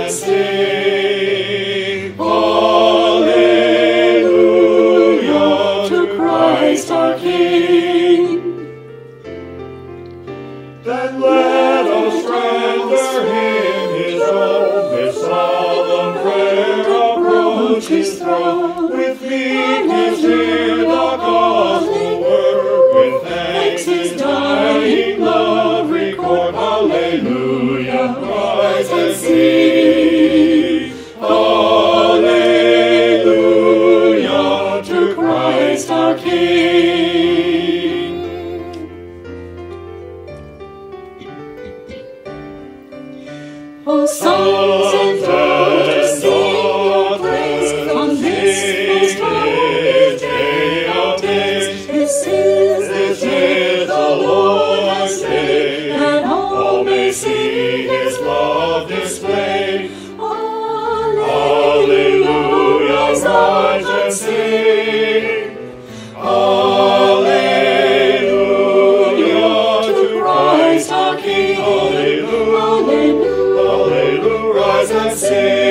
and sing. Hallelujah to Christ our King. Then let us render him his own, with solemn prayer approach his throne. With meekness hear the gospel word, with thanks his dying love record. Hallelujah, rise and sing. Hallelujah to Christ our King. O sons and daughters, sing your praise on this most holy day of days. This is the day the Lord has made, that all may see his love displayed. Hallelujah, rise and sing. Hallelujah to Christ our King. Hallelujah. Hallelujah, rise and sing.